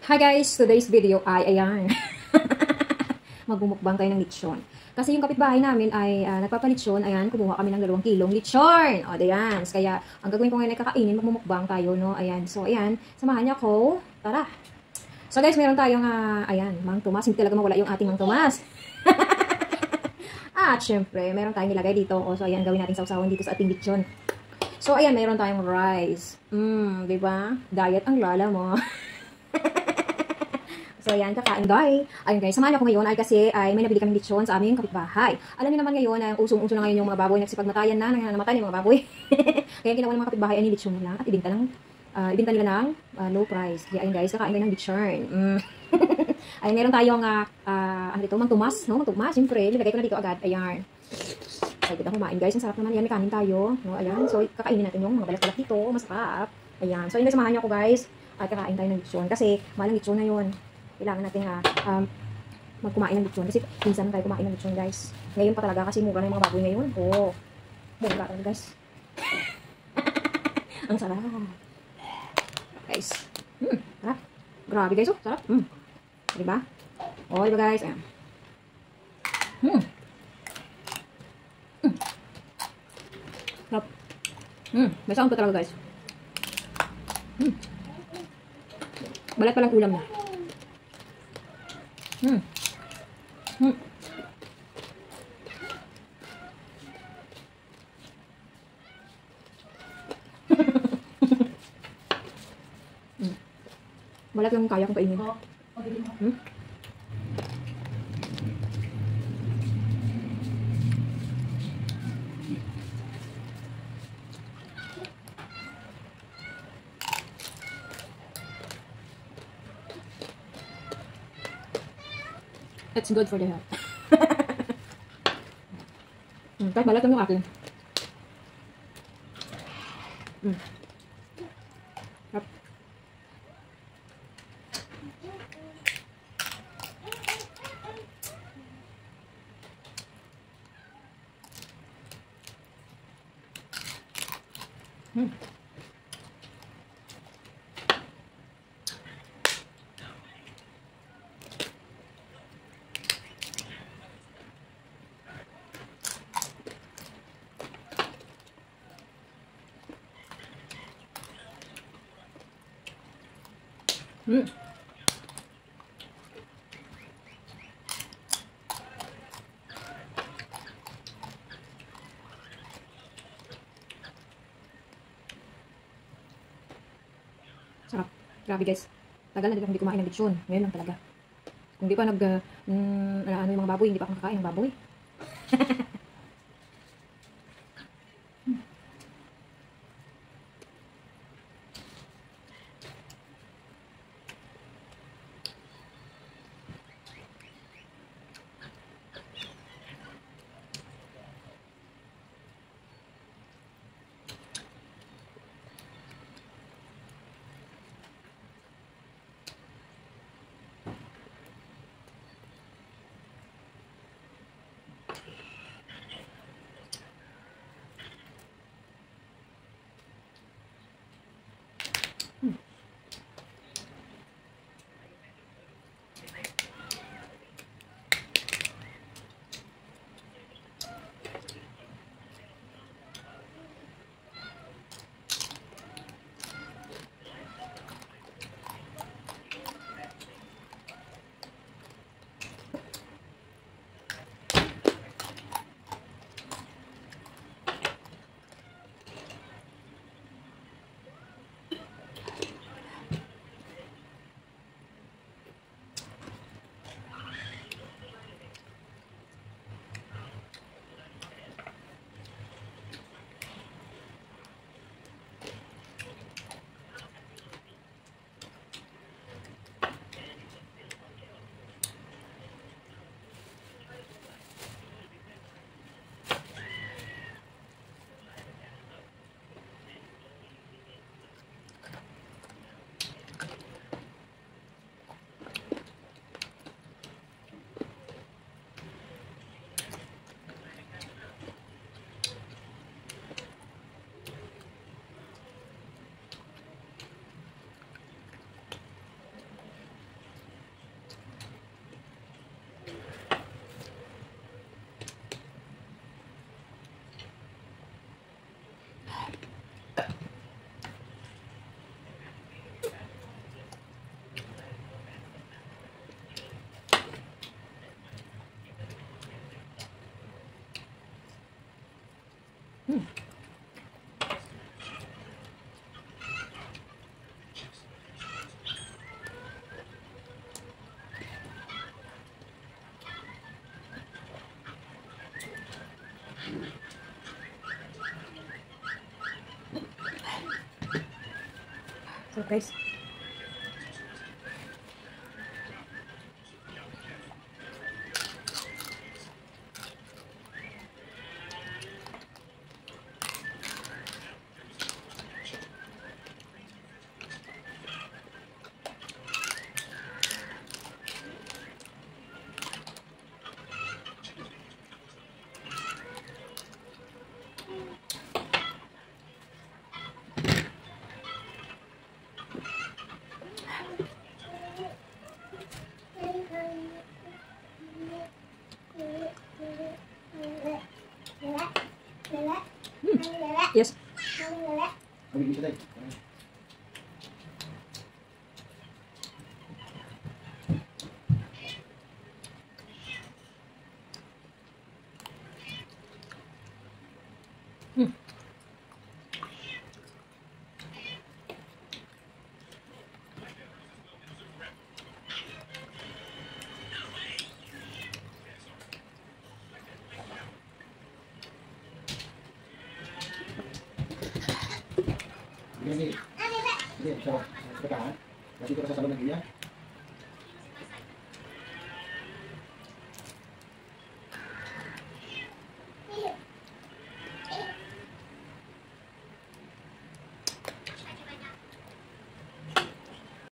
Hi guys! Today's video ay ayan. Magmumukbang tayo ng lechon. Kasi yung kapitbahay namin ay nagpapalechon. Ayan, kumuha kami ng 2 kilong lechon. O, ayan. Kaya, ang gagawin ko ngayon ay kakainin, magmumukbang tayo, no? Ayan. So, ayan. Samahan niyo ako. Tara! So, guys, meron tayong, ayan, Mang Tomas. Hindi talaga mawala yung ating Mang Tomas. At, syempre, meron tayong nilagay dito. O, so, ayan, gawin natin sausawan dito sa ating lechon. So, ayan, meron tayong rice. Diba? Diet ang lala mo. So, ayan, kakain guys. Ayun guys, samahan ako ngayon ay kasi may nabili kami lechon sa aming kapitbahay. Alam niyo naman ngayon na usong-uso na ngayon yung mga baboy, nagsipagmatayan na, namatay yung mga baboy. Kaya ginawa ng mga kapitbahay ay lechon lang at ibenta nila ng low price. Kaya ayun guys, kakain tayo ng lechon. Ayun, meron tayong ano dito, Mang Tomas, no? Mang Tomas, siyempre, nilagay ko na dito agad. Ayan. Ay, kita kumain guys, ang sarap naman. Ayan, may kanin tayo. No? Ayan, so kakainin natin yung mga balat-balat dito, masarap. Ayan, so ayun guys, samahan niyo ako guys. At kakain tayo ng lechon kasi malang lechon na yun. Kailangan natin magkumain ng lechon. Kasi minsan tayo kumain ng lechon guys. Ngayon pa talaga kasi mura na yung mga baboy ngayon. Oh, mura talaga guys. Ang sarap. Guys. Sarap. Grabe guys, oh. Sarap. Diba? Oh, diba guys? Ayan. Sarap. May sound pa talaga guys. Balat pa lang ulam na. Balat lang kaya kong kainin. It's good for the health. Kahit balat lang yung akin. Yep. Sarap. Grabe guys. Tagal na din ako hindi kumain ng lechon. Ngayon lang talaga. Kung di pa ano yung mga baboy, hindi pa ako kakain ng baboy. guys. Yes. Ini bisa bertahan. Nanti kita salon lagi ya.